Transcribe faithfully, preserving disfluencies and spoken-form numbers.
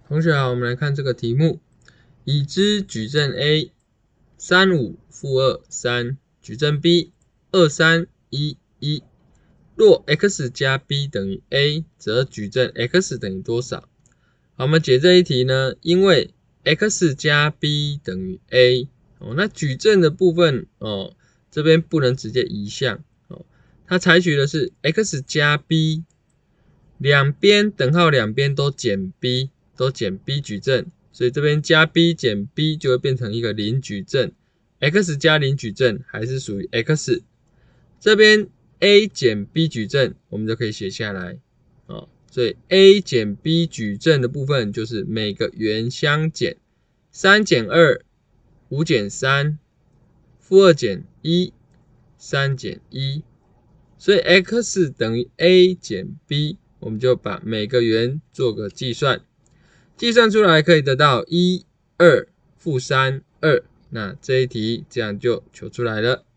同学好，我们来看这个题目：已知矩阵 A 三五负二三，矩阵 B 二三一一。若 x 加 b 等于 a， 则矩阵 x 等于多少？好，我们解这一题呢，因为 x 加 b 等于 a， 哦，那矩阵的部分哦，这边不能直接移项哦，它采取的是 x 加 b， 两边等号两边都减 b。都减 b 矩阵，所以这边加 b 减 b 就会变成一个零矩阵 ，x 加零矩阵还是属于 x。这边 a 减 b 矩阵，我们就可以写下来哦。所以 a 减 b 矩阵的部分就是每个圆相减，三减二，五减三，负二减一，三减一，所以 x 等于 a 减 b， 我们就把每个圆做个计算。计算出来可以得到一、二、负三、二，那这一题这样就求出来了。